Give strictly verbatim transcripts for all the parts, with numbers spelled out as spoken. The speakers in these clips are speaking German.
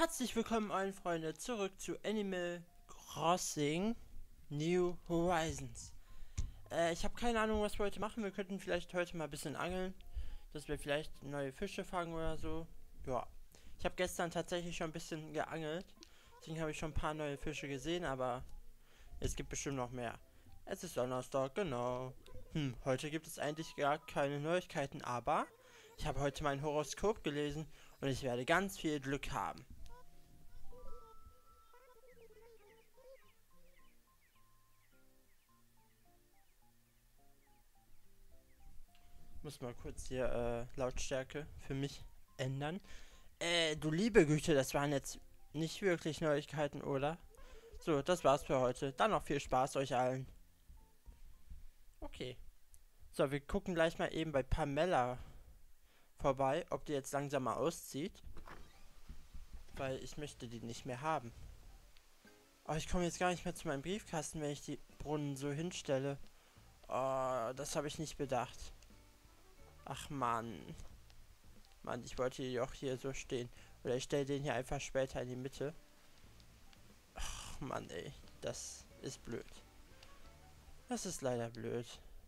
Herzlich willkommen allen Freunde zurück zu Animal Crossing New Horizons. Äh, ich habe keine Ahnung, was wir heute machen. Wir könnten vielleicht heute mal ein bisschen angeln, dass wir vielleicht neue Fische fangen oder so. Ja, ich habe gestern tatsächlich schon ein bisschen geangelt. Deswegen habe ich schon ein paar neue Fische gesehen, aber es gibt bestimmt noch mehr. Es ist Donnerstag, genau. Hm, heute gibt es eigentlich gar keine Neuigkeiten, aber ich habe heute mein Horoskop gelesen und ich werde ganz viel Glück haben. Muss mal kurz hier äh, Lautstärke für mich ändern. Äh, du liebe Güte, das waren jetzt nicht wirklich Neuigkeiten, oder? So, das war's für heute. Dann noch viel Spaß euch allen. Okay. So, wir gucken gleich mal eben bei Pamela vorbei, ob die jetzt langsam mal auszieht. Weil ich möchte die nicht mehr haben. Oh, ich komme jetzt gar nicht mehr zu meinem Briefkasten, wenn ich die Brunnen so hinstelle. Oh, das habe ich nicht bedacht. Ach Mann. Mann, ich wollte die auch hier so stehen. Oder ich stelle den hier einfach später in die Mitte. Ach Mann, ey. Das ist blöd. Das ist leider blöd.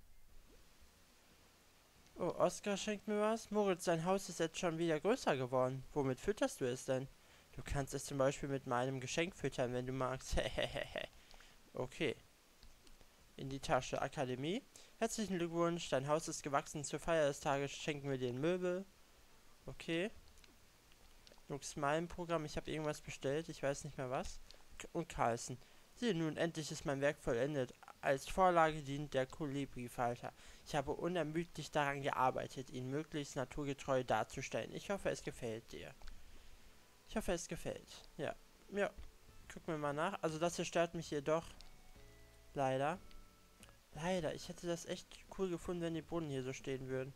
Oh, Oskar schenkt mir was. Moritz, dein Haus ist jetzt schon wieder größer geworden. Womit fütterst du es denn? Du kannst es zum Beispiel mit meinem Geschenk füttern, wenn du magst. Okay. In die Tasche. Akademie. Herzlichen Glückwunsch. Dein Haus ist gewachsen. Zur Feier des Tages schenken wir dir ein Möbel. Okay. Nux Programm. Ich habe irgendwas bestellt. Ich weiß nicht mehr was. Und Carlsen. Siehe nun, endlich ist mein Werk vollendet. Als Vorlage dient der Kolibri-Falter. Ich habe unermüdlich daran gearbeitet, ihn möglichst naturgetreu darzustellen. Ich hoffe, es gefällt dir. Ich hoffe, es gefällt. Ja. Ja. Gucken wir mal nach. Also das hier stört mich jedoch. Leider. Leider. Ich hätte das echt cool gefunden, wenn die Brunnen hier so stehen würden.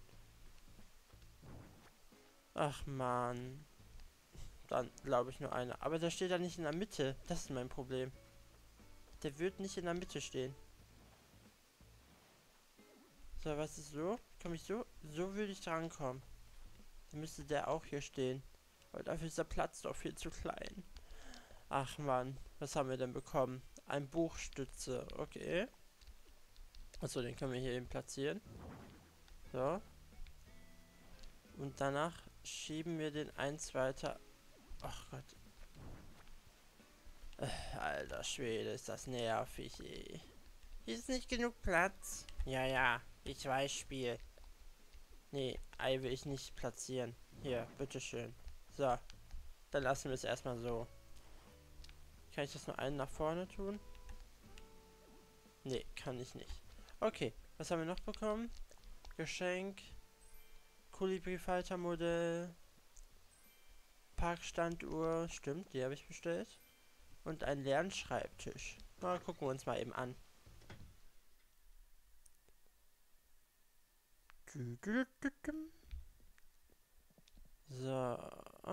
Ach man. Dann glaube ich nur einer. Aber der steht da nicht in der Mitte. Das ist mein Problem. Der wird nicht in der Mitte stehen. So, was ist so? Komme ich so? So würde ich drankommen. Dann müsste der auch hier stehen. Aber dafür ist der Platz doch viel zu klein. Ach man, was haben wir denn bekommen? Ein Buchstütze, okay. Achso, den können wir hier eben platzieren. So. Und danach schieben wir den eins weiter. Ach Gott. Äh, alter Schwede, ist das nervig, ey. Hier ist nicht genug Platz. Ja, ja, ich weiß, Spiel. Nee, Ei will ich nicht platzieren. Hier, bitteschön. So, dann lassen wir es erstmal so. Kann ich das nur einen nach vorne tun? Nee, kann ich nicht. Okay, was haben wir noch bekommen? Geschenk. Kolibri-Falter-Modell. Parkstanduhr. Stimmt, die habe ich bestellt. Und ein Lernschreibtisch. Na, gucken wir uns mal eben an. So.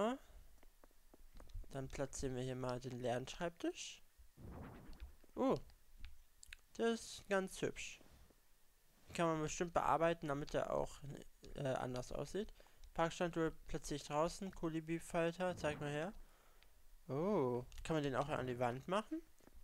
Dann platzieren wir hier mal den Lernschreibtisch. Oh, das ist ganz hübsch. Kann man bestimmt bearbeiten, damit er auch äh, anders aussieht. Parkstanduhr platziere ich draußen. Kolibri-Falter, zeig mal her. Oh, kann man den auch an die Wand machen?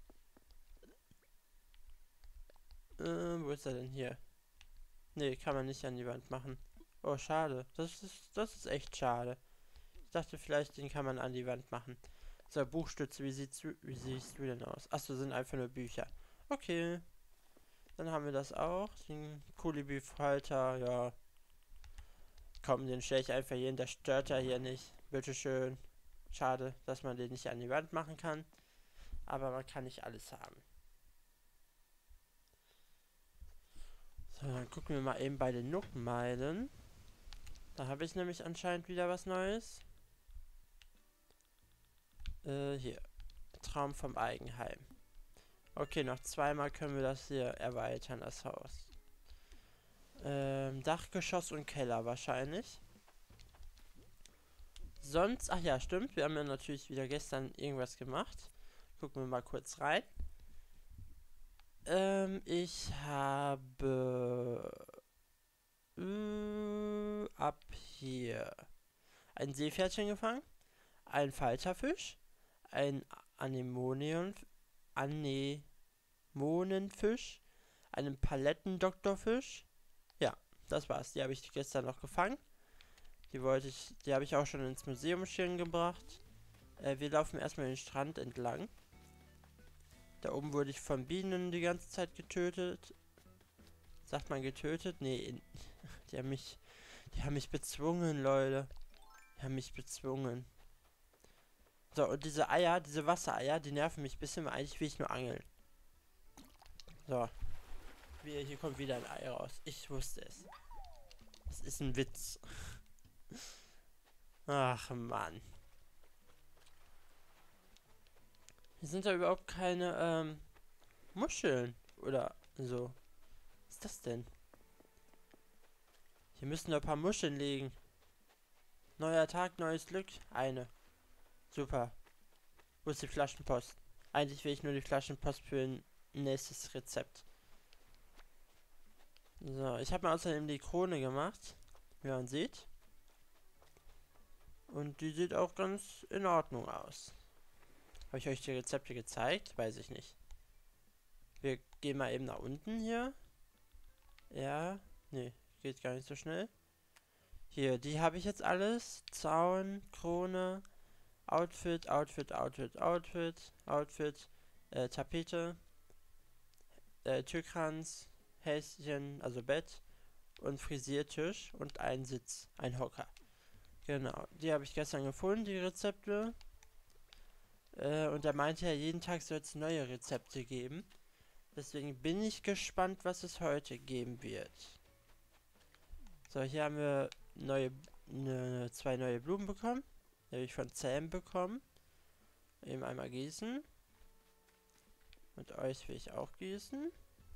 Äh, wo ist er denn hier? Nee, kann man nicht an die Wand machen. Oh, schade. Das ist, das ist echt schade. Ich dachte vielleicht, den kann man an die Wand machen. So, Buchstütze, wie, sieht's, wie siehst du denn aus? Achso, sind einfach nur Bücher. Okay. Dann haben wir das auch. Den Kolibri-Falter, ja. Komm, den stelle ich einfach hier hin. Der stört ja hier nicht. Bitteschön. Schade, dass man den nicht an die Wand machen kann. Aber man kann nicht alles haben. So, dann gucken wir mal eben bei den Nook-Meilen. Da habe ich nämlich anscheinend wieder was Neues. Äh, hier. Traum vom Eigenheim. Okay, noch zweimal können wir das hier erweitern, das Haus. Ähm, Dachgeschoss und Keller wahrscheinlich. Sonst, ach ja, stimmt, wir haben ja natürlich wieder gestern irgendwas gemacht. Gucken wir mal kurz rein. Ähm, ich habe äh, ab hier ein Seepferdchen gefangen, ein Falterfisch, ein Anemonion, Anemonenfisch, einen Palettendoktorfisch. Ja, das war's. Die habe ich gestern noch gefangen. Die wollte ich, die habe ich auch schon ins Museum schön gebracht. Äh, wir laufen erstmal den Strand entlang. Da oben wurde ich von Bienen die ganze Zeit getötet. Sagt man getötet? Nee, die haben mich, die haben mich bezwungen, Leute. Die haben mich bezwungen. So, und diese Eier, diese Wassereier, die nerven mich ein bisschen, weil eigentlich will ich nur angeln. So. Hier, hier kommt wieder ein Ei raus. Ich wusste es. Das ist ein Witz. Ach, Mann. Hier sind da überhaupt keine, ähm, Muscheln. Oder so. Was ist das denn? Hier müssen da ein paar Muscheln liegen. Neuer Tag, neues Glück. Eine. Super. Wo ist die Flaschenpost? Eigentlich will ich nur die Flaschenpost für ein nächstes Rezept. So, ich habe mir außerdem die Krone gemacht. Wie man sieht. Und die sieht auch ganz in Ordnung aus. Habe ich euch die Rezepte gezeigt? Weiß ich nicht. Wir gehen mal eben nach unten hier. Ja. Nee, geht gar nicht so schnell. Hier, die habe ich jetzt alles. Zaun, Krone, Outfit, Outfit, Outfit, Outfit, Outfit, äh, Tapete, äh, Türkranz, Häschen, also Bett und Frisiertisch und ein Sitz, ein Hocker. Genau, die habe ich gestern gefunden, die Rezepte. Äh, und er meinte ja, jeden Tag soll es neue Rezepte geben. Deswegen bin ich gespannt, was es heute geben wird. So, hier haben wir neue, ne, zwei neue Blumen bekommen. Die habe ich von Sam bekommen. Eben einmal gießen. Und euch will ich auch gießen.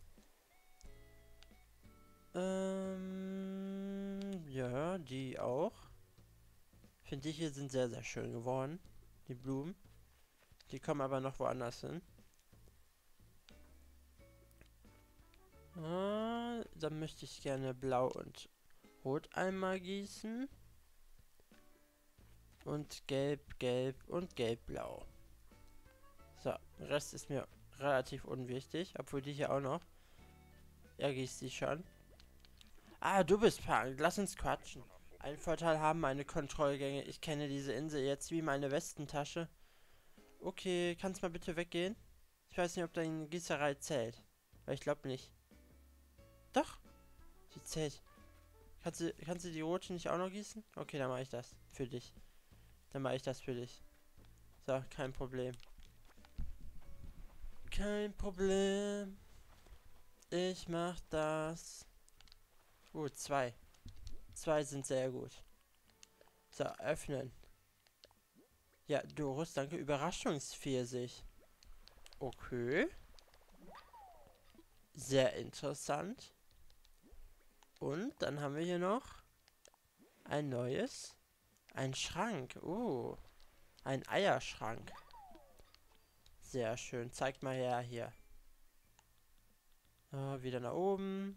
Ähm, ja, die auch. Finde ich, hier sind sehr, sehr schön geworden. Die Blumen. Die kommen aber noch woanders hin. Ah, dann möchte ich gerne blau und rot einmal gießen. Und gelb, gelb und gelb-blau. So, der Rest ist mir relativ unwichtig. Obwohl die hier auch noch. Er gießt die schon. Ah, du bist Punk. Lass uns quatschen. Einen Vorteil haben meine Kontrollgänge. Ich kenne diese Insel jetzt wie meine Westentasche. Okay, kannst mal bitte weggehen? Ich weiß nicht, ob deine Gießerei zählt. Weil ich glaube nicht. Doch. Sie zählt. Kannst du, kannst du die rote nicht auch noch gießen? Okay, dann mache ich das. Für dich. Dann mache ich das für dich. So, kein Problem. Kein Problem. Ich mach das. Gut, zwei. Zwei sind sehr gut. So, öffnen. Ja, Doris, danke. Überraschungspfirsich. Okay. Sehr interessant. Und dann haben wir hier noch ein neues. Ein Schrank. Oh. Ein Eierschrank. Sehr schön. Zeig mal her hier. So, wieder nach oben.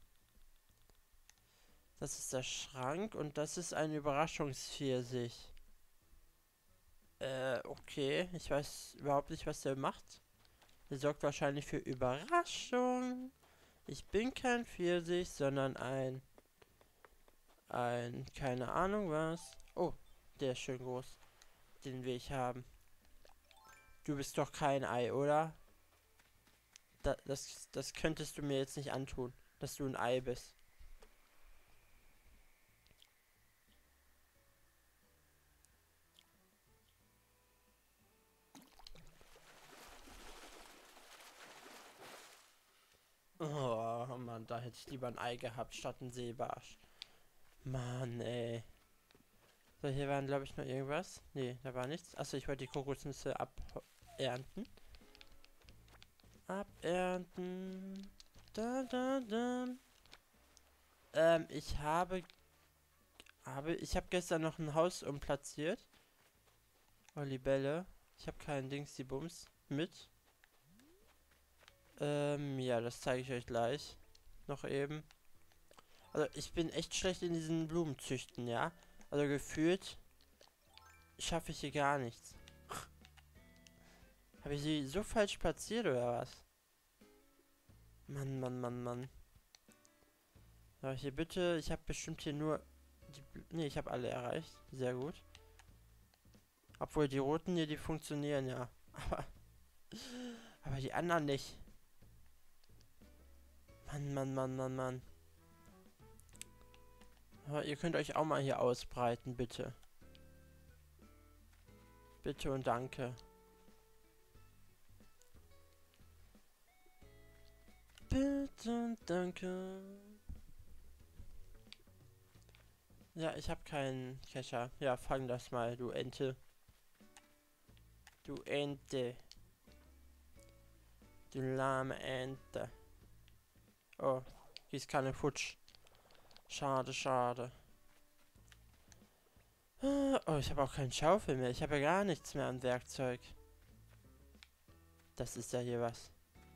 Das ist der Schrank und das ist ein Überraschungspfirsich. Äh, okay. Ich weiß überhaupt nicht, was der macht. Der sorgt wahrscheinlich für Überraschung. Ich bin kein Pfirsich, sondern ein... Ein... Keine Ahnung was. Oh, der ist schön groß. Den will ich haben. Du bist doch kein Ei, oder? Da, das, das könntest du mir jetzt nicht antun, dass du ein Ei bist. Oh, Mann, da hätte ich lieber ein Ei gehabt, statt ein Seebarsch. Mann, ey. So, hier waren, glaube ich, noch irgendwas. Nee, da war nichts. Achso, ich wollte die Kokosnüsse abernten. Abernten. Da, da, da. Ähm, ich habe... habe ich habe gestern noch ein Haus umplatziert. Oh, Libelle. Ich habe keinen Dings, die Bums mit. Ähm, ja, das zeige ich euch gleich. Noch eben. Also, ich bin echt schlecht in diesen Blumenzüchten, ja. Also, gefühlt... schaffe ich hier gar nichts. Habe ich sie so falsch platziert oder was? Mann, Mann, Mann, Mann. So, hier bitte. Ich habe bestimmt hier nur... Die, nee, ich habe alle erreicht. Sehr gut. Obwohl die roten hier, die funktionieren ja. Aber... Aber die anderen nicht. Mann, Mann, Mann, Mann, Mann. Ja, ihr könnt euch auch mal hier ausbreiten, bitte. Bitte und danke. Bitte und danke. Ja, ich habe keinen Kescher. Ja, fang das mal, du Ente. Du Ente. Du lahme Ente. Oh, Gießkanne futsch. Schade, schade. Oh, ich habe auch keinen Schaufel mehr. Ich habe ja gar nichts mehr an Werkzeug. Das ist ja hier was.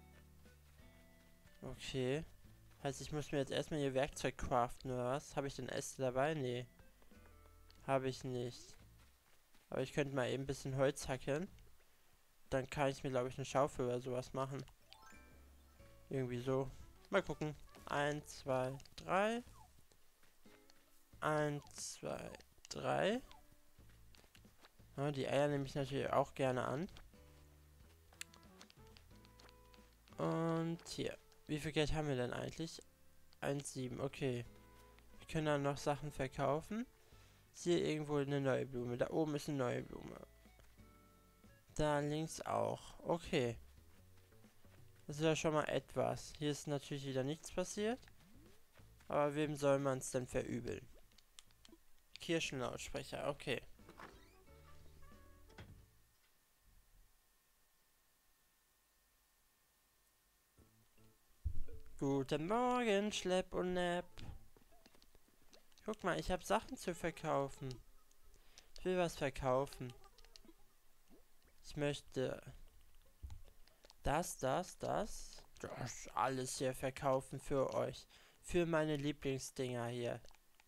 Okay. Heißt, ich muss mir jetzt erstmal hier Werkzeug craften, oder was? Habe ich denn Äste dabei? Nee. Habe ich nicht. Aber ich könnte mal eben ein bisschen Holz hacken. Dann kann ich mir, glaube ich, eine Schaufel oder sowas machen. Irgendwie so. Mal gucken. Eins, zwei, drei. Eins, zwei, drei. Ja, die Eier nehme ich natürlich auch gerne an. Und hier. Wie viel Geld haben wir denn eigentlich? eins Komma sieben, okay. Wir können dann noch Sachen verkaufen. Ist hier irgendwo eine neue Blume. Da oben ist eine neue Blume. Da links auch. Okay. Das ist ja schon mal etwas. Hier ist natürlich wieder nichts passiert. Aber wem soll man es denn verübeln? Kirchenlautsprecher, okay. Guten Morgen, Schlepp und Nepp. Guck mal, ich habe Sachen zu verkaufen. Ich will was verkaufen. Ich möchte das, das, das. Das alles hier verkaufen für euch. Für meine Lieblingsdinger hier.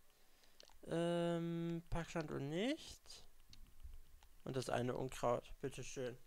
Ähm, Packstand und nicht. Und das eine Unkraut. Bitteschön.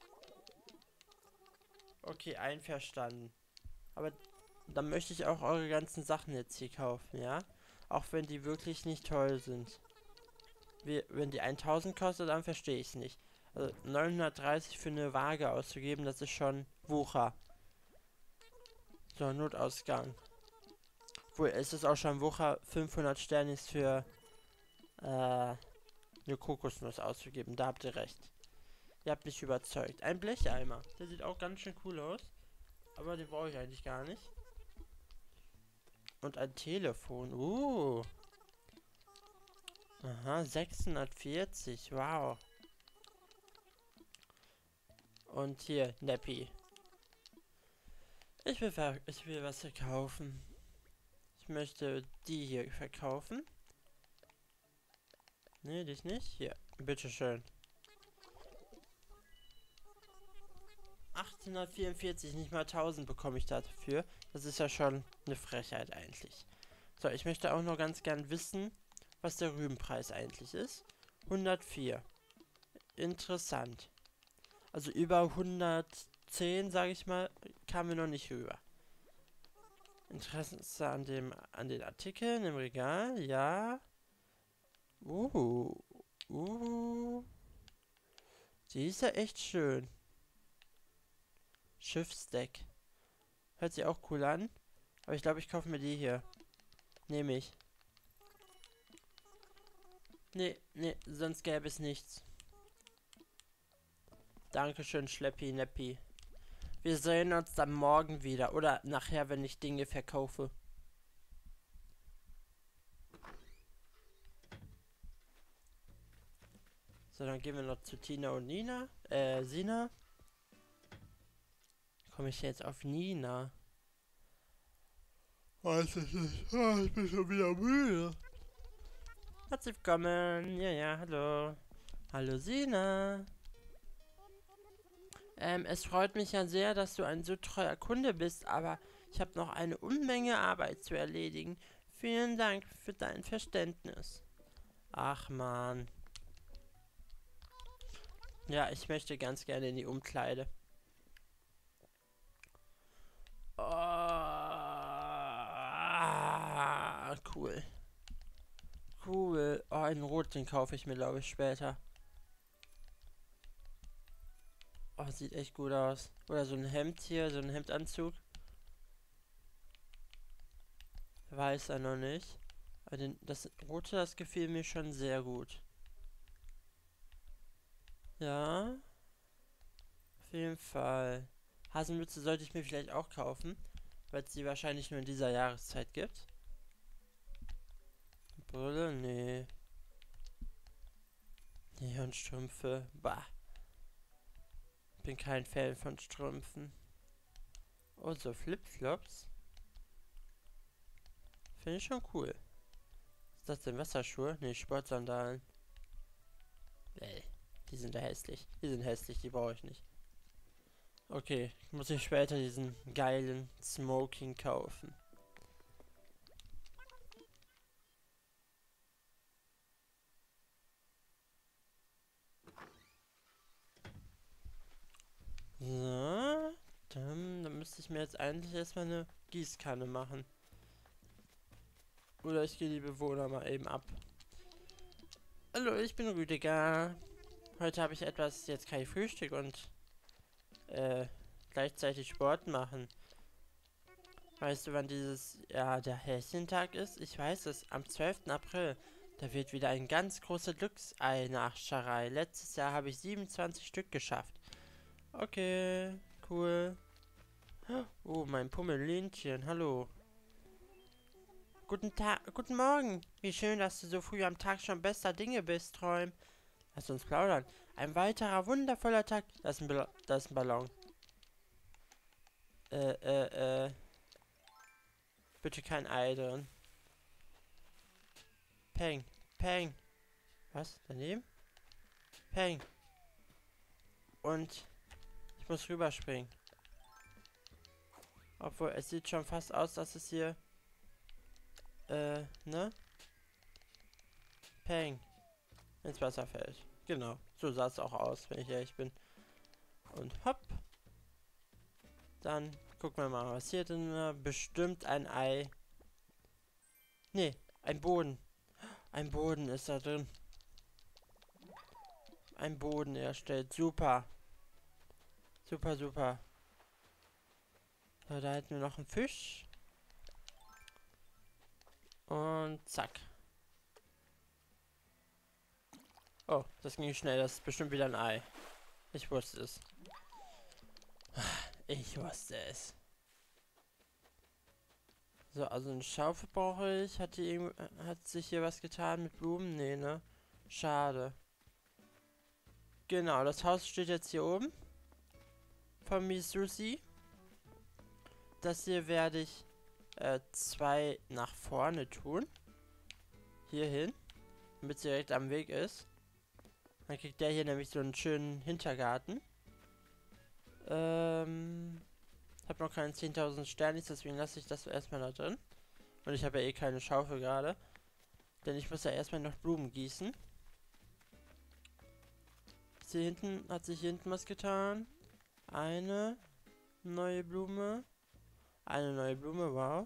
Okay, einverstanden. Aber dann möchte ich auch eure ganzen Sachen jetzt hier kaufen, ja? Auch wenn die wirklich nicht toll sind. Wie, wenn die tausend kostet, dann verstehe ich es nicht. Also neunhundertdreißig für eine Waage auszugeben, das ist schon Wucher. So, Notausgang. Obwohl, es ist auch schon Wucher, fünfhundert Sterne ist für äh, eine Kokosnuss auszugeben. Da habt ihr recht. Ihr habt mich überzeugt. Ein Blecheimer. Der sieht auch ganz schön cool aus. Aber den brauche ich eigentlich gar nicht. Und ein Telefon. Uh. Aha, sechshundertvierzig. Wow. Und hier, Neppi. Ich will, ich will was verkaufen. Ich möchte die hier verkaufen. Nee, dich nicht? Hier, bitteschön. achthundertvierundvierzig, nicht mal tausend bekomme ich dafür. Das ist ja schon eine Frechheit eigentlich. So, ich möchte auch noch ganz gern wissen, was der Rübenpreis eigentlich ist. hundertvier. Interessant. Also über hundertzehn, sage ich mal, kamen wir noch nicht rüber. Interesse an dem, an den Artikeln im Regal, ja. Uh, uh. Die ist ja echt schön. Schiffsdeck. Hört sich auch cool an. Aber ich glaube, ich kaufe mir die hier. Nehme ich. Nee, nee, sonst gäbe es nichts. Dankeschön, Schleppi, Neppi. Wir sehen uns dann morgen wieder. Oder nachher, wenn ich Dinge verkaufe. So, dann gehen wir noch zu Tina und Nina. Äh, Sina. Komme ich jetzt auf Nina? Weiß ich nicht. Oh, ich bin schon wieder müde. Herzlich willkommen. Ja, ja, hallo. Hallo, Sina. Ähm, es freut mich ja sehr, dass du ein so treuer Kunde bist, aber ich habe noch eine Unmenge Arbeit zu erledigen. Vielen Dank für dein Verständnis. Ach, Mann. Ja, ich möchte ganz gerne in die Umkleide. Oh, cool. Cool. Oh, einen Rot, den kaufe ich mir, glaube ich, später. Oh, sieht echt gut aus. Oder so ein Hemd hier, so ein Hemdanzug. Weiß er noch nicht. Aber den, das Rote, das gefiel mir schon sehr gut. Ja, auf jeden Fall. Haselnüsse sollte ich mir vielleicht auch kaufen, weil es die wahrscheinlich nur in dieser Jahreszeit gibt. Brille? Nee. Nee, und Strümpfe. Bah. Bin kein Fan von Strümpfen. Oh, so Flipflops. Finde ich schon cool. Ist das denn Wasserschuhe? Nee, Sportsandalen. Nee, die sind ja hässlich. Die sind hässlich, die brauche ich nicht. Okay, muss ich später diesen geilen Smoking kaufen. So, dann, dann müsste ich mir jetzt eigentlich erstmal eine Gießkanne machen. Oder ich gehe die Bewohner mal eben ab. Hallo, ich bin Rüdiger. Heute habe ich etwas, jetzt kein Frühstück und äh, gleichzeitig Sport machen. Weißt du, wann dieses, ja, der Häschentag ist? Ich weiß es, am zwölften April. Da wird wieder ein ganz großer Glücksei-Nachscherei. Letztes Jahr habe ich siebenundzwanzig Stück geschafft. Okay, cool. Oh, mein Pummelinchen, hallo. Guten Tag, guten Morgen. Wie schön, dass du so früh am Tag schon bester Dinge bist, Träum. Lass uns plaudern. Ein weiterer wundervoller Tag. Da ist ein, Ball da ist ein Ballon. Äh, äh, äh. Bitte kein Ei drin. Peng, peng. Was? Daneben? Peng. Und ich muss rüberspringen. Obwohl, es sieht schon fast aus, dass es hier... Äh, ne? Peng. Ins Wasser fällt. Genau. So sah es auch aus, wenn ich ehrlich bin. Und hopp. Dann gucken wir mal, was hier drin war. Bestimmt ein Ei. Nee, ein Boden. Ein Boden ist da drin. Ein Boden erstellt. Super. Super, super. So, da hätten wir noch einen Fisch. Und zack. Oh, das ging schnell. Das ist bestimmt wieder ein Ei. Ich wusste es. Ich wusste es. So, also eine Schaufel brauche ich. Hat, die, hat sich hier was getan mit Blumen? Nee, ne? Schade. Genau, das Haus steht jetzt hier oben. Von Misusi. Das hier werde ich äh, zwei nach vorne tun. Hier hin. Damit sie direkt am Weg ist. Dann kriegt der hier nämlich so einen schönen Hintergarten. Ähm... Ich habe noch keine zehntausend Sternis, deswegen lasse ich das erstmal da drin. Und ich habe ja eh keine Schaufel gerade. Denn ich muss ja erstmal noch Blumen gießen. Hier hinten, hat sich hier hinten was getan. Eine neue Blume. Eine neue Blume, wow.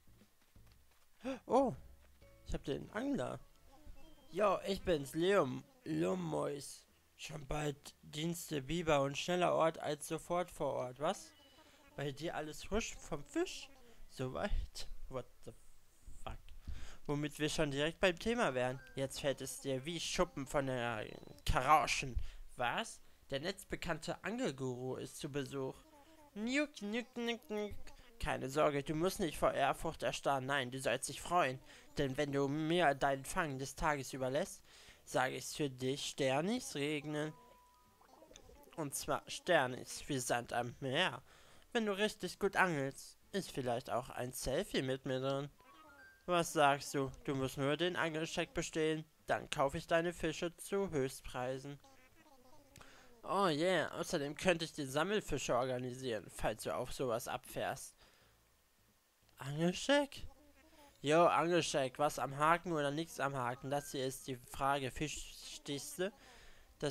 Oh, ich habe den Angler. Jo, ich bin's, Leum. Leummäus. Schon bald Dienste Biber und schneller Ort als sofort vor Ort, was? Bei dir alles frisch vom Fisch? Soweit? What the fuck? Womit wir schon direkt beim Thema wären. Jetzt fällt es dir wie Schuppen von der Karauschen. Was? Der netzbekannte Angelguru ist zu Besuch. Nuck, nuck, nuck, nuck. Keine Sorge, du musst nicht vor Ehrfurcht erstarren. Nein, du sollst dich freuen. Denn wenn du mir deinen Fang des Tages überlässt, sage ich für dich Sternis regnen. Und zwar Sternis wie Sand am Meer. Wenn du richtig gut angelst, ist vielleicht auch ein Selfie mit mir drin. Was sagst du? Du musst nur den Angelscheck bestehen. Dann kaufe ich deine Fische zu Höchstpreisen. Oh yeah, außerdem könnte ich die Sammelfische organisieren, falls du auf sowas abfährst. Angelscheck? Jo, Angelscheck, was am Haken oder nichts am Haken? Das hier ist die Frage, Fischstichste. Das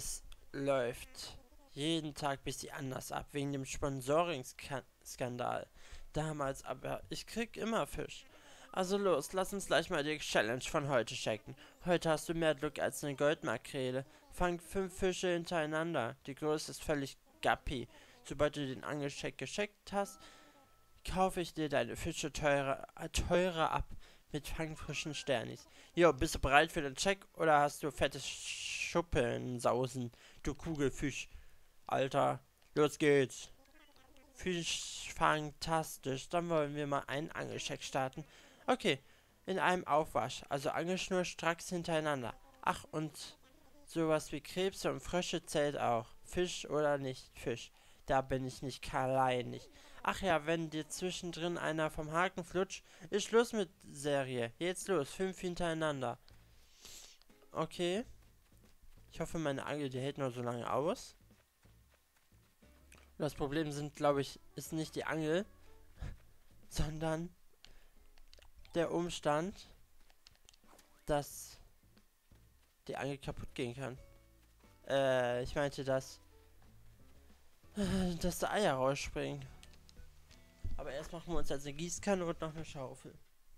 läuft jeden Tag bisschen anders ab, wegen dem Sponsoring-Skandal. Damals, aber ich krieg immer Fisch. Also los, lass uns gleich mal die Challenge von heute checken. Heute hast du mehr Glück als eine Goldmakrele. Fang fünf Fische hintereinander. Die Größe ist völlig gappi. Sobald du den Angelcheck gescheckt hast, kaufe ich dir deine Fische teurer, äh, teurer ab mit fangfrischen Sternis. Jo, bist du bereit für den Check oder hast du fette Schuppensausen, du Kugelfisch? Alter, los geht's. Fisch fantastisch. Dann wollen wir mal einen Angelcheck starten. Okay, in einem Aufwasch, also Angelschnur stracks hintereinander. Ach, und sowas wie Krebse und Frösche zählt auch. Fisch oder nicht Fisch. Da bin ich nicht kleinlich. Ach ja, wenn dir zwischendrin einer vom Haken flutscht, ist Schluss mit Serie. Jetzt los, fünf hintereinander. Okay. Ich hoffe, meine Angel, die hält nur so lange aus. Das Problem sind, glaube ich, ist nicht die Angel, sondern der Umstand, dass die Angel kaputt gehen kann. Äh, ich meinte, dass, äh, dass da Eier rausspringen. Aber erst machen wir uns jetzt eine Gießkanne und noch eine Schaufel.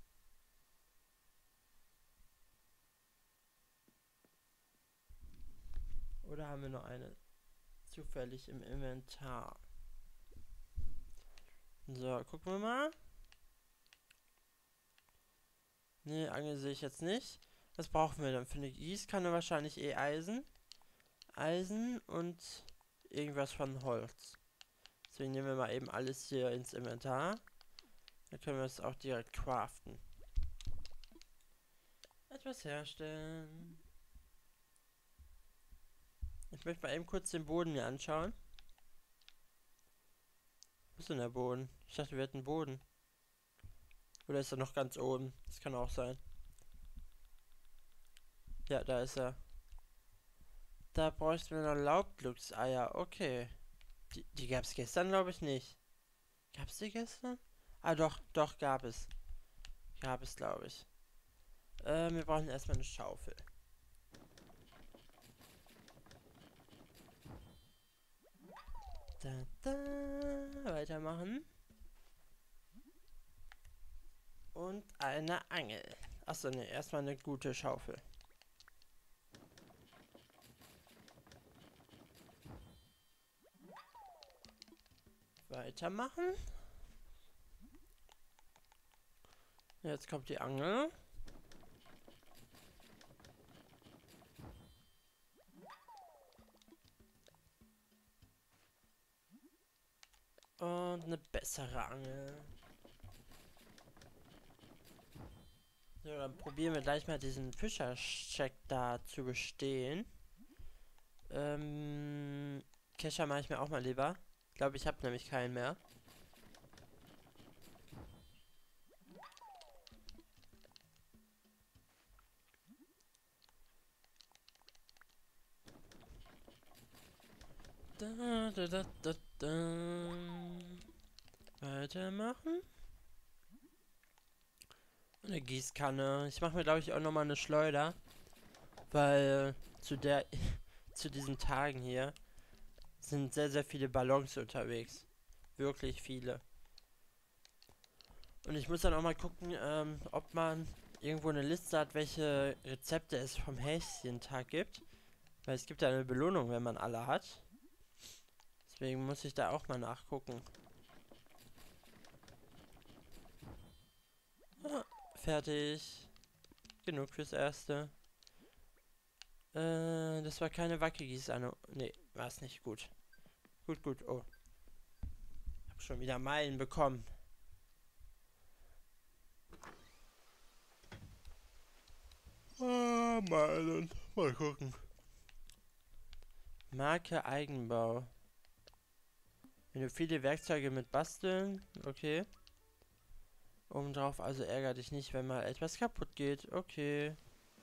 Oder haben wir noch eine zufällig im Inventar? So, gucken wir mal. Ne, Angel sehe ich jetzt nicht. Was brauchen wir dann für eine Gießkanne? Wahrscheinlich eh Eisen. Eisen und irgendwas von Holz. Deswegen nehmen wir mal eben alles hier ins Inventar. Dann können wir es auch direkt craften. Etwas herstellen. Ich möchte mal eben kurz den Boden mir anschauen. Wo ist denn der Boden? Ich dachte, wir hätten Boden. Oder ist er noch ganz oben? Das kann auch sein. Ja, da ist er. Da bräuchten wir noch Laubglückseier. Okay. Die, die gab es gestern, glaube ich, nicht. Gab es die gestern? Ah, doch, doch, gab es. Gab es, glaube ich. Äh, wir brauchen erstmal eine Schaufel. Da, da, weitermachen. Und eine Angel. Achso, ne, erstmal eine gute Schaufel. Weitermachen. Jetzt kommt die Angel. Und eine bessere Angel. So, dann probieren wir gleich mal diesen Fischercheck da zu bestehen. Ähm, Kescher mache ich mir auch mal lieber. Ich glaube, ich habe nämlich keinen mehr. Da, da, da, da, da. Weitermachen. Eine Gießkanne. Ich mache mir, glaube ich, auch nochmal eine Schleuder. Weil zu der zu diesen Tagen hier sind sehr, sehr viele Ballons unterwegs. Wirklich viele. Und ich muss dann auch mal gucken, ähm, ob man irgendwo eine Liste hat, welche Rezepte es vom Häschentag gibt. Weil es gibt ja eine Belohnung, wenn man alle hat. Deswegen muss ich da auch mal nachgucken. Ah, fertig. Genug fürs Erste. Äh, das war keine Wackelgießanne. Nee, war es nicht. Gut. Gut, gut. Oh. Hab schon wieder Meilen bekommen. Ah, Meilen. Mal gucken. Marke Eigenbau. Wenn du viele Werkzeuge mit basteln, okay. Obendrauf, also ärgere dich nicht, wenn mal etwas kaputt geht. Okay.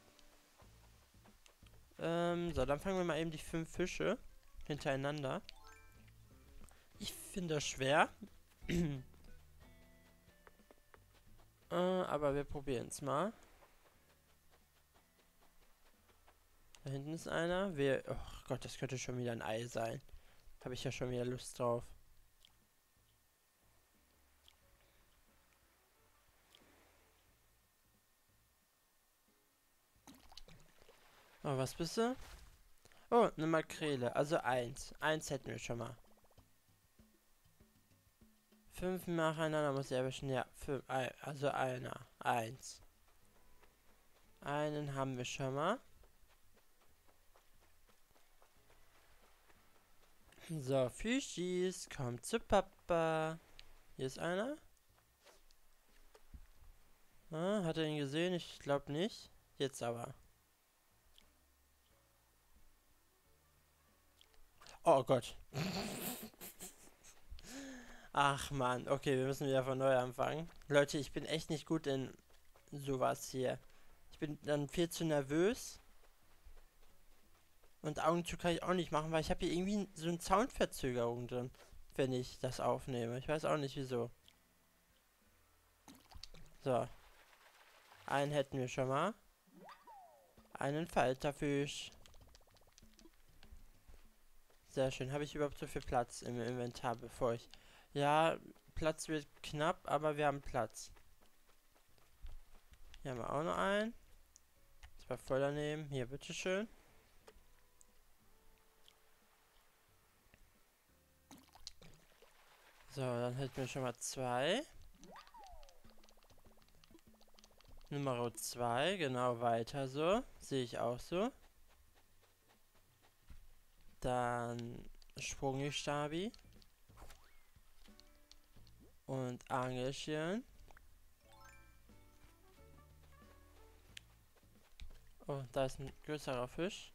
Ähm, so, dann fangen wir mal eben die fünf Fische hintereinander. Ich finde das schwer. äh, aber wir probieren es mal. Da hinten ist einer. Wir. Oh Gott, das könnte schon wieder ein Ei sein. Habe ich ja schon wieder Lust drauf. Oh, was bist du? Oh, eine Makrele. Also eins. Eins hätten wir schon mal. Fünf nacheinander muss ich erwischen. Ja, fünf. Also einer. Eins. Einen haben wir schon mal. So, Fischis, kommt zu Papa. Hier ist einer. Ah, hat er ihn gesehen? Ich glaube nicht. Jetzt aber. Oh Gott. Ach man, okay, wir müssen wieder von neu anfangen. Leute, ich bin echt nicht gut in sowas hier. Ich bin dann viel zu nervös. Und Augen zu kann ich auch nicht machen, weil ich habe hier irgendwie so eine Soundverzögerung drin, wenn ich das aufnehme. Ich weiß auch nicht wieso. So. Einen hätten wir schon mal. Einen Falterfisch. Sehr schön. Habe ich überhaupt so viel Platz im Inventar, bevor ich... Ja, Platz wird knapp, aber wir haben Platz. Hier haben wir auch noch einen. Das war voll daneben. Hier, bitteschön. So, dann hätten wir schon mal zwei. Nummer zwei, genau, weiter so. Sehe ich auch so. Dann Sprungstabi. Und Angelchen. Oh, da ist ein größerer Fisch.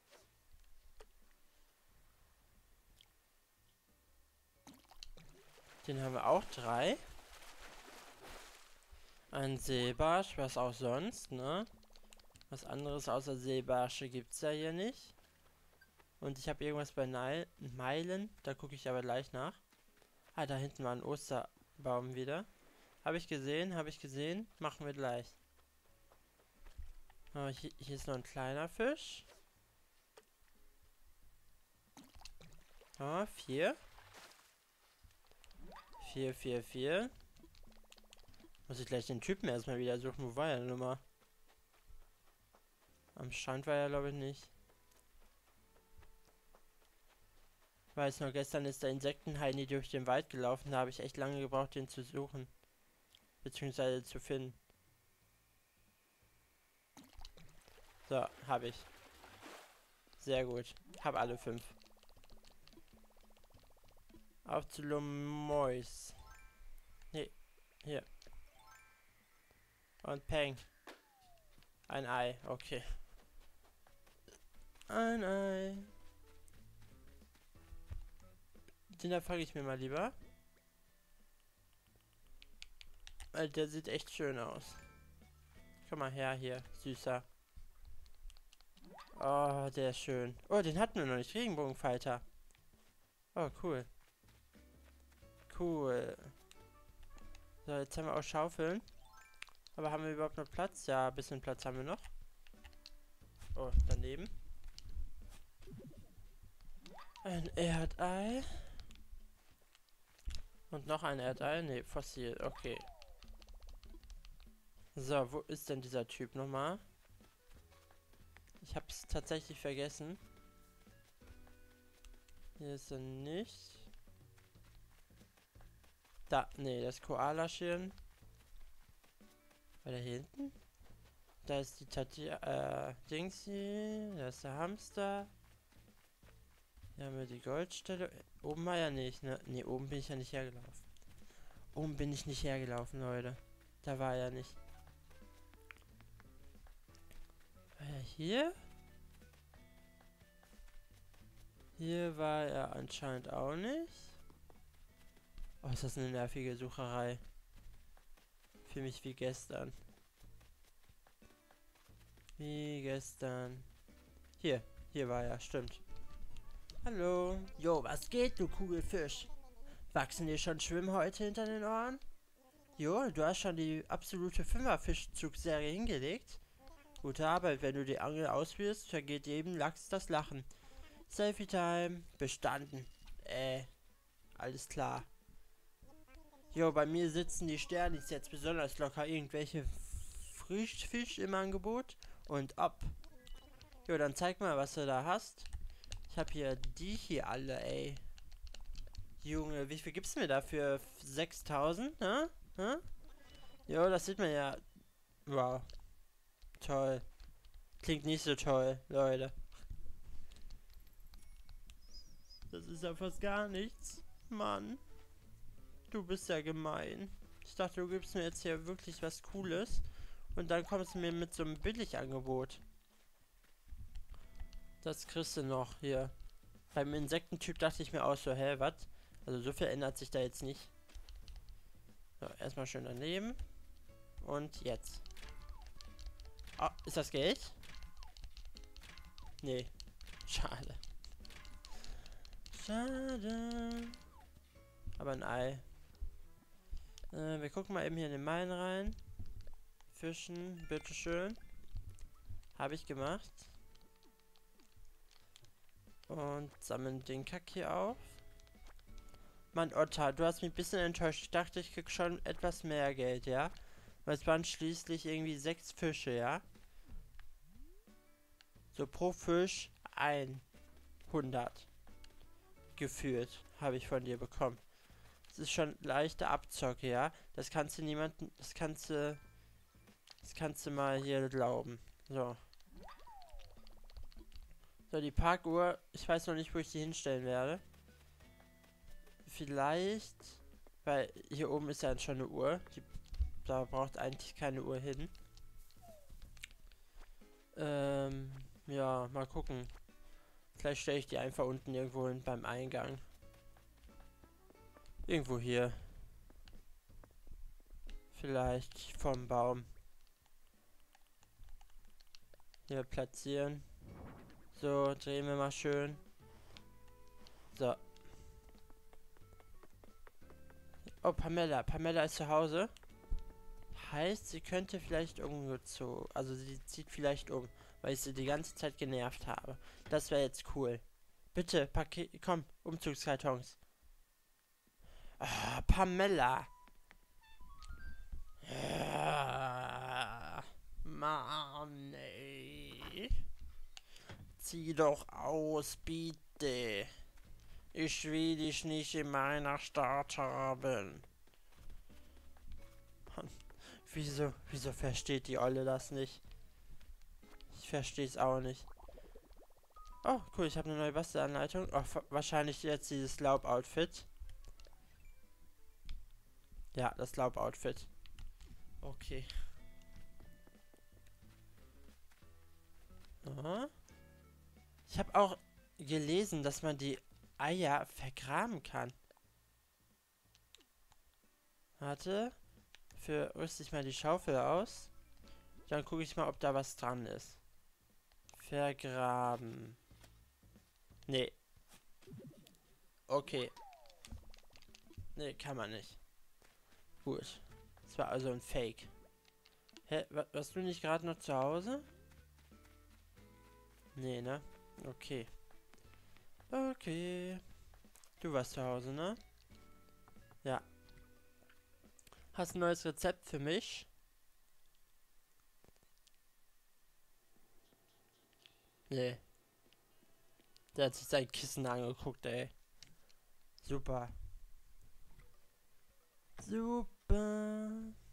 Den haben wir auch drei. Ein Seebarsch, was auch sonst, ne? Was anderes außer Seebarsche gibt's ja hier nicht. Und ich habe irgendwas bei Nile Meilen, da gucke ich aber gleich nach. Ah, da hinten war ein Osterbaum wieder. Habe ich gesehen, habe ich gesehen. Machen wir gleich. Oh, hier, hier ist noch ein kleiner Fisch. Oh, vier. Vier, vier, vier. Muss ich gleich den Typen erstmal wieder suchen. Wo war er denn mal? Am Strand war er, glaube ich, nicht. Ich weiß noch, gestern ist der Insektenheini durch den Wald gelaufen. Da habe ich echt lange gebraucht, den zu suchen. Beziehungsweise zu finden. So, habe ich. Sehr gut. Hab alle fünf. Auf zu Lomois. Nee, hier. Und Peng. Ein Ei, okay. Ein Ei. Den da frage ich mir mal lieber. Weil der sieht echt schön aus. Komm mal her hier, süßer. Oh, der ist schön. Oh, den hatten wir noch nicht. Regenbogenfalter. Oh, cool. Cool. So, jetzt haben wir auch Schaufeln. Aber haben wir überhaupt noch Platz? Ja, ein bisschen Platz haben wir noch. Oh, daneben. Ein Erdei. Und noch ein Erdei. Ne, Fossil. Okay. So, wo ist denn dieser Typ nochmal? Ich hab's tatsächlich vergessen. Hier ist er nicht. Da, nee, das Koalaschirm. War der hier hinten? Da ist die Tati, äh, Dingsy. Da ist der Hamster. Hier haben wir die Goldstelle. Oben war ja nicht, ne? Ne, oben bin ich ja nicht hergelaufen. Oben bin ich nicht hergelaufen, Leute. Da war er nicht. War er hier? Hier war er anscheinend auch nicht. Oh, ist das eine nervige Sucherei. Für mich wie gestern. Wie gestern. Hier, hier war er, stimmt. Hallo. Jo, was geht, du Kugelfisch? Wachsen dir schon Schwimmhäute hinter den Ohren? Jo, du hast schon die absolute Fünfer-Fischzugserie hingelegt. Gute Arbeit, wenn du die Angel ausführst, vergeht jedem Lachs das Lachen. Selfie Time. Bestanden. Äh, alles klar. Jo, bei mir sitzen die Sterne jetzt besonders locker. Irgendwelche Frischfisch im Angebot. Und ab. Jo, dann zeig mal, was du da hast. Ich habe hier die hier alle, ey. Junge, wie viel gibt's mir dafür? sechstausend, ne? Hä? Jo, das sieht man ja. Wow. Toll. Klingt nicht so toll, Leute. Das ist ja fast gar nichts. Mann. Du bist ja gemein. Ich dachte, du gibst mir jetzt hier wirklich was Cooles. Und dann kommst du mir mit so einem Billigangebot. Das kriegst du noch hier. Beim Insektentyp dachte ich mir auch so, hä, was? Also so viel ändert sich da jetzt nicht. So, erstmal schön daneben. Und jetzt. Ah, ist das Geld? Nee. Schade. Schade. Aber ein Ei. Äh, wir gucken mal eben hier in den Main rein. Fischen, bitteschön. Habe ich gemacht. Und sammeln den Kack hier auf. Mann, Otter, du hast mich ein bisschen enttäuscht. Ich dachte, ich krieg schon etwas mehr Geld, ja? Weil es waren schließlich irgendwie sechs Fische, ja? So pro Fisch hundert. Gefühlt habe ich von dir bekommen. Das ist schon leichte Abzocke, ja? Das kannst du niemanden, das kannst du, das kannst du mal hier glauben. So. So, die Parkuhr, ich weiß noch nicht, wo ich die hinstellen werde. Vielleicht, weil hier oben ist ja schon eine Uhr. Die, da braucht eigentlich keine Uhr hin. Ähm, ja, mal gucken. Vielleicht stelle ich die einfach unten irgendwo hin beim Eingang. Irgendwo hier. Vielleicht vom Baum. Hier platzieren. So, drehen wir mal schön. So. Oh, Pamela. Pamela ist zu Hause. Heißt, sie könnte vielleicht umgezogen. Also sie zieht vielleicht um, weil ich sie die ganze Zeit genervt habe. Das wäre jetzt cool. Bitte, Paket. Komm, Umzugskartons. Ah, Pamela. Ja, Mann, ey. Zieh doch aus, bitte. Ich will dich nicht in meiner Stadt haben. Wieso, wieso versteht die Olle das nicht? Ich verstehe es auch nicht. Oh, cool, ich habe eine neue Bastelanleitung. Oh, wahrscheinlich jetzt dieses Lauboutfit. Ja, das Lauboutfit. Okay. Aha. Ich habe auch gelesen, dass man die Eier vergraben kann. Warte. Für rüste ich mal die Schaufel aus. Dann gucke ich mal, ob da was dran ist. Vergraben. Nee. Okay. Nee, kann man nicht. Gut. Das war also ein Fake. Hä, wa warst du nicht gerade noch zu Hause? Nee, ne? Okay. Okay. Du warst zu Hause, ne? Ja. Hast ein neues Rezept für mich? Nee. Der hat sich sein Kissen angeguckt, ey. Super. Super.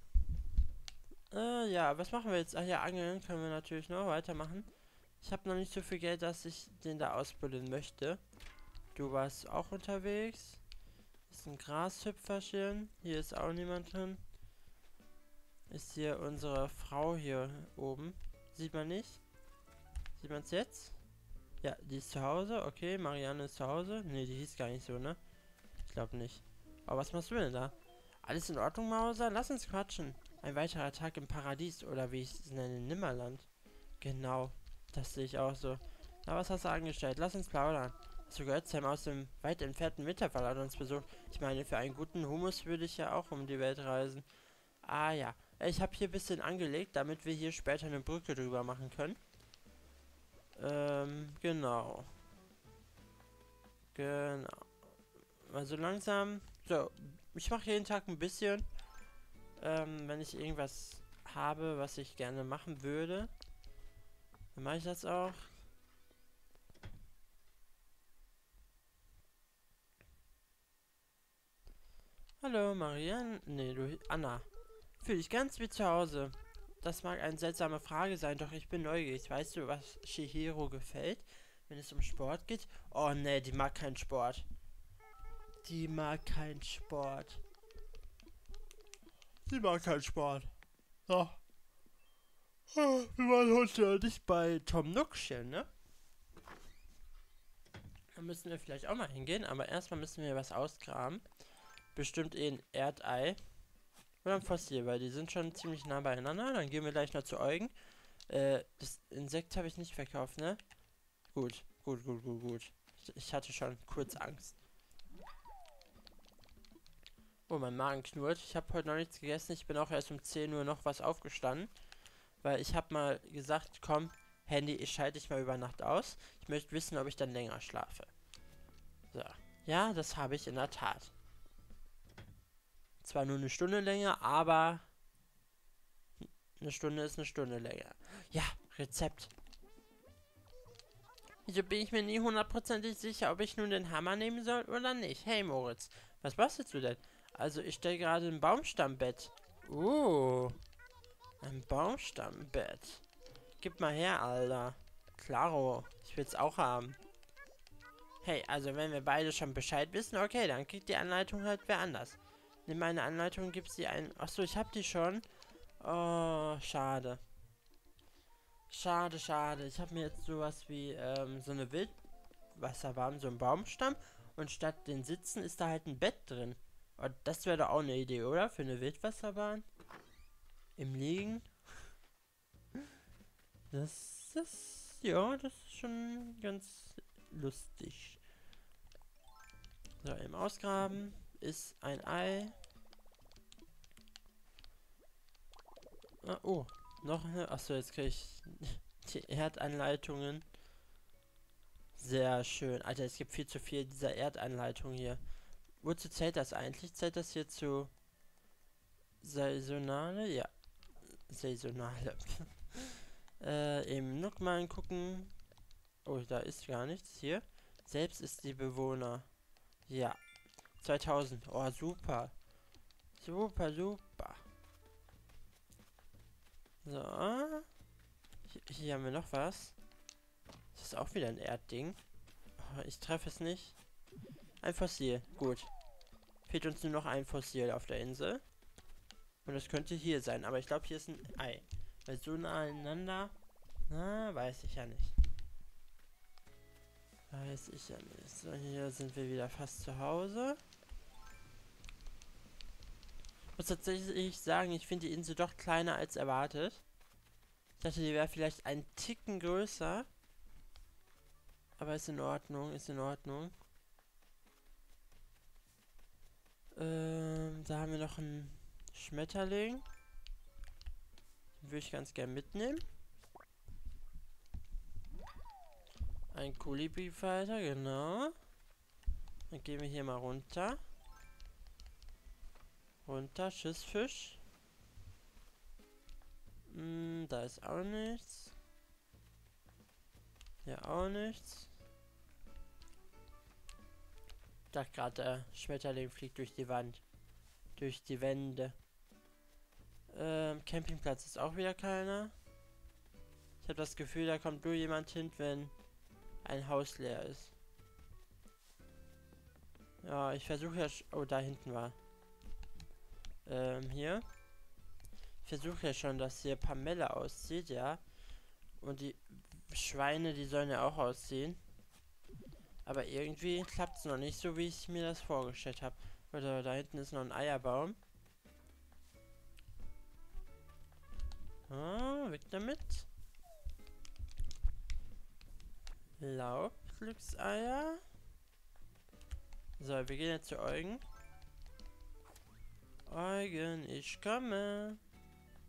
Äh, ja, was machen wir jetzt? Ach ja, angeln können wir natürlich noch weitermachen. Ich habe noch nicht so viel Geld, dass ich den da ausbilden möchte. Du warst auch unterwegs. Ist ein Grashüpferchen. Hier ist auch niemand drin. Ist hier unsere Frau hier oben. Sieht man nicht? Sieht man es jetzt? Ja, die ist zu Hause. Okay, Marianne ist zu Hause. Ne, die hieß gar nicht so, ne? Ich glaube nicht. Aber was machst du denn da? Alles in Ordnung, Mauser? Lass uns quatschen. Ein weiterer Tag im Paradies oder wie ich es nenne, Nimmerland. Genau, das sehe ich auch so. Na, was hast du angestellt? Lass uns plaudern. Hast du gehört, Sam aus dem weit entfernten Winterfall hat uns besucht? Ich meine, für einen guten Humus würde ich ja auch um die Welt reisen. Ah ja, Ich habe hier ein bisschen angelegt, damit wir hier später eine Brücke drüber machen können. Ähm, genau. Genau. Also langsam. So, ich mache jeden Tag ein bisschen. Ähm, wenn ich irgendwas habe, was ich gerne machen würde, dann mache ich das auch. Hallo, Marianne. Nee, du, Anna. Fühl dich ganz wie zu Hause. Das mag eine seltsame Frage sein, doch ich bin neugierig. Weißt du, was Chihiro gefällt, wenn es um Sport geht? Oh nee, die mag keinen Sport. Die mag keinen Sport. Die mag keinen Sport. Oh. Wir waren heute nicht bei Tom Nookchen, ne? Da müssen wir vielleicht auch mal hingehen, aber erstmal müssen wir was ausgraben. Bestimmt eh ein Erdei. Oder ein Fossil, weil die sind schon ziemlich nah beieinander. Dann gehen wir gleich noch zu Eugen. Äh, das Insekt habe ich nicht verkauft, ne? Gut, gut, gut, gut, gut. Ich, ich hatte schon kurz Angst. Oh, mein Magen knurrt. Ich habe heute noch nichts gegessen. Ich bin auch erst um zehn Uhr noch was aufgestanden. Weil ich habe mal gesagt, komm, Handy, ich schalte dich mal über Nacht aus. Ich möchte wissen, ob ich dann länger schlafe. So. Ja, das habe ich in der Tat. Zwar nur eine Stunde länger, aber eine Stunde ist eine Stunde länger. Ja, Rezept. Wieso bin ich mir nie hundertprozentig sicher, ob ich nun den Hammer nehmen soll oder nicht? Hey Moritz, was bastelst du denn? Also ich stelle gerade ein Baumstammbett. Uh, ein Baumstammbett. Gib mal her, Alter. Klaro, ich will's auch haben. Hey, also wenn wir beide schon Bescheid wissen, okay, dann kriegt die Anleitung halt wer anders. Nimm meine Anleitung, gib sie ein... Achso, ich hab die schon. Oh, schade. Schade, schade. Ich habe mir jetzt sowas wie ähm, so eine Wildwasserbahn, so ein Baumstamm. Und statt den Sitzen ist da halt ein Bett drin. Und das wäre doch auch eine Idee, oder? Für eine Wildwasserbahn. Im Liegen. Das ist... Ja, das ist schon ganz lustig. So, im Ausgraben ist ein Ei. Ah, oh, noch eine... Achso, jetzt kriege ich die Erdanleitungen. Sehr schön. Alter, es gibt viel zu viel dieser Erdanleitung hier. Wozu zählt das eigentlich? Zählt das hier zu saisonale? Ja, saisonale. äh, im Nook mal gucken. Oh, da ist gar nichts hier. Selbst ist die Bewohner. Ja, zweitausend. Oh, super. Super, super. So. Hier, hier haben wir noch was. Das ist auch wieder ein Erdding. Oh, ich treffe es nicht. Ein Fossil. Gut. Fehlt uns nur noch ein Fossil auf der Insel. Und das könnte hier sein. Aber ich glaube, hier ist ein Ei. Weil so nah aneinander... Na, weiß ich ja nicht. Weiß ich ja nicht. So, hier sind wir wieder fast zu Hause. Ich muss tatsächlich sagen, ich finde die Insel doch kleiner als erwartet. Ich dachte, die wäre vielleicht ein Ticken größer. Aber ist in Ordnung, ist in Ordnung. Ähm, da haben wir noch einen Schmetterling. Den würde ich ganz gern mitnehmen. Ein Kolibri-Falter, genau. Dann gehen wir hier mal runter. Runter, Schissfisch. Hm, da ist auch nichts. Hier auch nichts. Ich dachte gerade, der Schmetterling fliegt durch die Wand. Durch die Wände. Ähm, Campingplatz ist auch wieder keiner. Ich habe das Gefühl, da kommt nur jemand hin, wenn ein Haus leer ist. Ja, ich versuche ja... Oh, da hinten war. Ähm, hier. Ich versuche ja schon, dass hier Pamela auszieht, ja. Und die Schweine, die sollen ja auch ausziehen. Aber irgendwie klappt es noch nicht so, wie ich mir das vorgestellt habe. Oder da hinten ist noch ein Eierbaum. Ah, weg damit. Laub, Glückseier. So, wir gehen jetzt zu Eugen. Eugen, ich komme.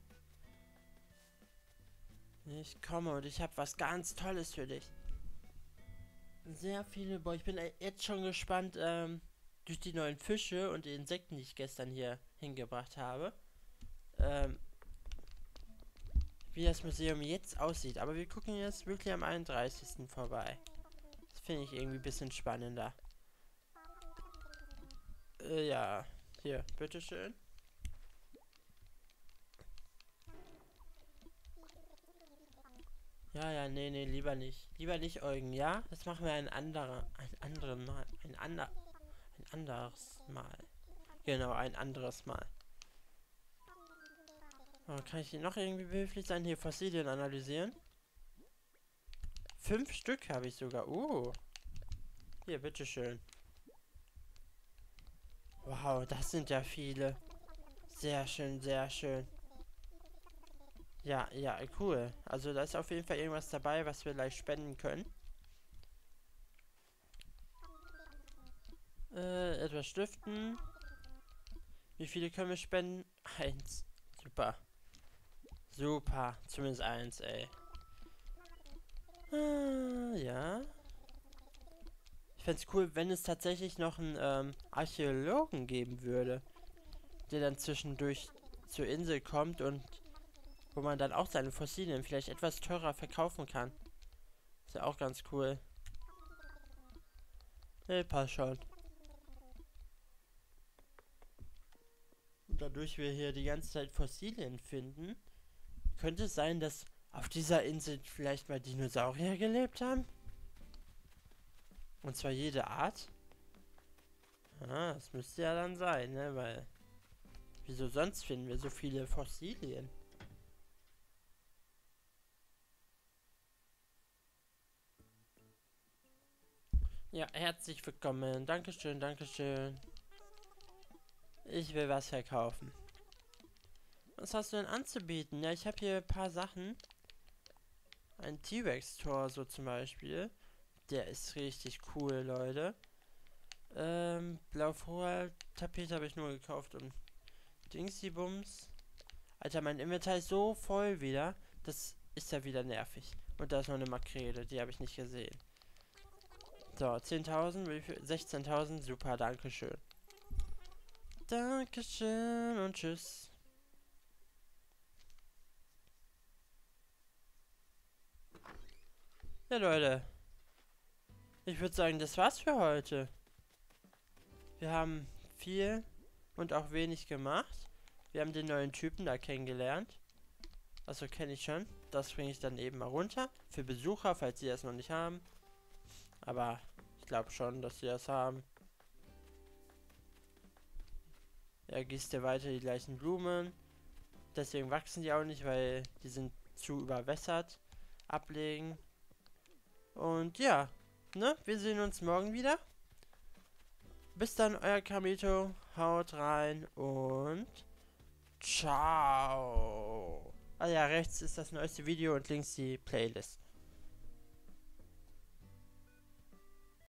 Ich komme und ich habe was ganz Tolles für dich. Sehr viele, boah, ich bin jetzt schon gespannt, ähm, durch die neuen Fische und die Insekten, die ich gestern hier hingebracht habe, ähm, wie das Museum jetzt aussieht. Aber wir gucken jetzt wirklich am einunddreißigsten vorbei. Das finde ich irgendwie ein bisschen spannender. Äh, ja, hier, bitteschön. Ja, ja, nee, nee, lieber nicht. Lieber nicht, Eugen, ja? Das machen wir ein anderer, ein anderen Mal. Ein ander, ein anderes Mal. Genau, ein anderes Mal. Oh, kann ich hier noch irgendwie behilflich sein? Hier, Fossilien analysieren. Fünf Stück habe ich sogar. Uh. Hier, bitteschön. Wow, das sind ja viele. Sehr schön, sehr schön. Ja, ja, cool. Also da ist auf jeden Fall irgendwas dabei, was wir gleich spenden können. Äh, etwas stiften. Wie viele können wir spenden? Eins. Super. Super. Zumindest eins, ey. Ah, ja. Ich fände es cool, wenn es tatsächlich noch einen ähm, Archäologen geben würde, der dann zwischendurch zur Insel kommt und wo man dann auch seine Fossilien vielleicht etwas teurer verkaufen kann. Ist ja auch ganz cool. Nee, passt schon. Und dadurch wir hier die ganze Zeit Fossilien finden, könnte es sein, dass auf dieser Insel vielleicht mal Dinosaurier gelebt haben? Und zwar jede Art? Ah, das müsste ja dann sein, ne? Weil, wieso sonst finden wir so viele Fossilien? Ja, herzlich willkommen. Dankeschön, Dankeschön. Ich will was verkaufen. Was hast du denn anzubieten? Ja, ich habe hier ein paar Sachen. Ein T-Rex-Tor so zum Beispiel. Der ist richtig cool, Leute. Ähm, Blau-Vorhalt-Tapete habe ich nur gekauft und Dingsy-Bums. Alter, mein Inventar ist so voll wieder. Das ist ja wieder nervig. Und da ist noch eine Makrele, die habe ich nicht gesehen. So, zehntausend, wie viel? sechzehntausend, super, dankeschön. Dankeschön und tschüss. Ja, Leute. Ich würde sagen, das war's für heute. Wir haben viel und auch wenig gemacht. Wir haben den neuen Typen da kennengelernt. Also kenne ich schon. Das bringe ich dann eben mal runter. Für Besucher, falls sie das noch nicht haben. Aber ich glaube schon, dass sie das haben. Er gießt ja weiter die gleichen Blumen. Deswegen wachsen die auch nicht, weil die sind zu überwässert. Ablegen. Und ja, ne? Wir sehen uns morgen wieder. Bis dann, euer Kamito. Haut rein und ciao. Ah ja, rechts ist das neueste Video und links die Playlist.